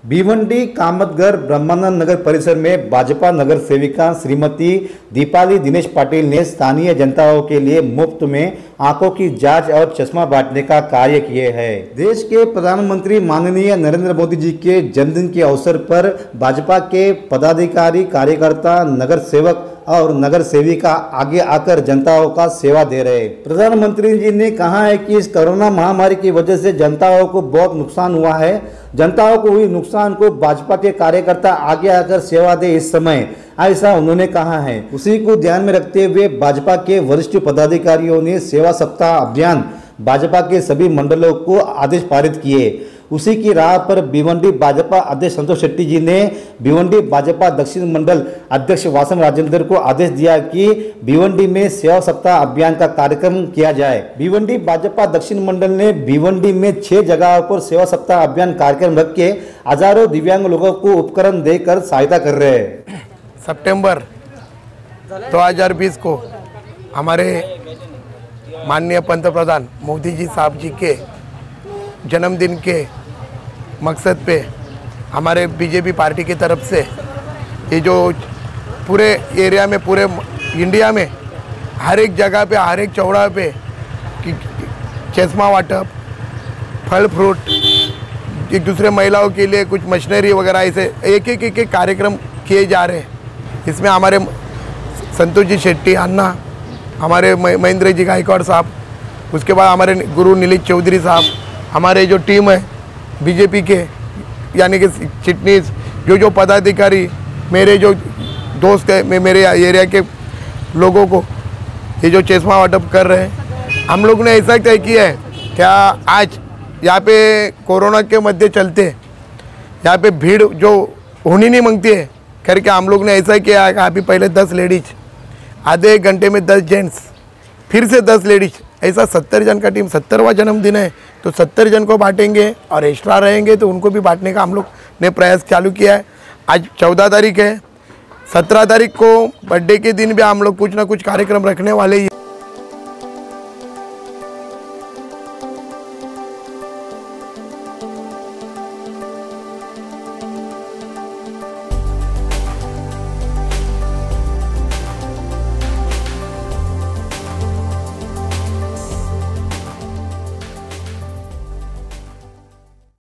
भिवंडी कामतगर ब्रह्मानंद नगर परिसर में भाजपा नगर सेविका श्रीमती दीपाली दिनेश पाटिल ने स्थानीय जनताओं के लिए मुफ्त में आंखों की जांच और चश्मा बांटने का कार्य किए हैं। देश के प्रधानमंत्री माननीय नरेंद्र मोदी जी के जन्मदिन के अवसर पर भाजपा के पदाधिकारी, कार्यकर्ता, नगर सेवक और नगर सेविका आगे आकर जनताओं का सेवा दे रहे। प्रधानमंत्री जी ने कहा है कि इस कोरोना महामारी की वजह से जनताओं को बहुत नुकसान हुआ है। जनताओं को हुई नुकसान को भाजपा के कार्यकर्ता आगे आकर सेवा दे इस समय, ऐसा उन्होंने कहा है। उसी को ध्यान में रखते हुए भाजपा के वरिष्ठ पदाधिकारियों ने सेवा सप्ताह अभियान भाजपा के सभी मंडलों को आदेश पारित किए। उसी की राह पर भिवंडी भाजपा अध्यक्ष संतोष शेट्टी जी ने भिवंडी भाजपा दक्षिण मंडल अध्यक्ष वासम राजेंद्र को आदेश दिया कि भिवंडी में सेवा सप्ताह अभियान का कार्यक्रम किया जाए। भिवंडी भाजपा दक्षिण मंडल ने भिवंडी में 6 जगहों पर सेवा सप्ताह अभियान कार्यक्रम रख के हजारों दिव्यांग लोगों को उपकरण देकर सहायता कर रहे हैं। सितंबर 2020 को हमारे माननीय पंतप्रधान मोदी जी साहब जी के जन्मदिन के मकसद पे हमारे बीजेपी पार्टी की तरफ से ये जो पूरे एरिया में, पूरे इंडिया में हर एक जगह पे, हर एक चौड़ा पे चश्मा वाटप, फल फ्रूट, एक दूसरे महिलाओं के लिए कुछ मशीनरी वगैरह, ऐसे एक एक कार्यक्रम किए जा रहे हैं। इसमें हमारे संतोष जी शेट्टी अन्ना, हमारे महेंद्र जी गायकवाड़ साहब, उसके बाद हमारे गुरु नीलेश चौधरी साहब, हमारे जो टीम है बीजेपी के यानी कि चिटनीस, जो पदाधिकारी, मेरे जो दोस्त है, मेरे एरिया के लोगों को ये जो चश्मा वाटप कर रहे हैं। हम लोग ने ऐसा तय किया है क्या आज यहाँ पे कोरोना के मध्य चलते यहाँ पे भीड़ जो होनी नहीं मांगती है करके हम लोग ने ऐसा किया है कि अभी पहले 10 लेडीज, आधे एक घंटे में 10 जेंट्स, फिर से 10 लेडीज, ऐसा 70 जन का टीम। 70वां जन्मदिन है तो 70 जन को बांटेंगे और एक्स्ट्रा रहेंगे तो उनको भी बांटने का हम लोग ने प्रयास चालू किया है। आज 14 तारीख है, 17 तारीख को बर्थडे के दिन भी हम लोग कुछ ना कुछ कार्यक्रम रखने वाले ही।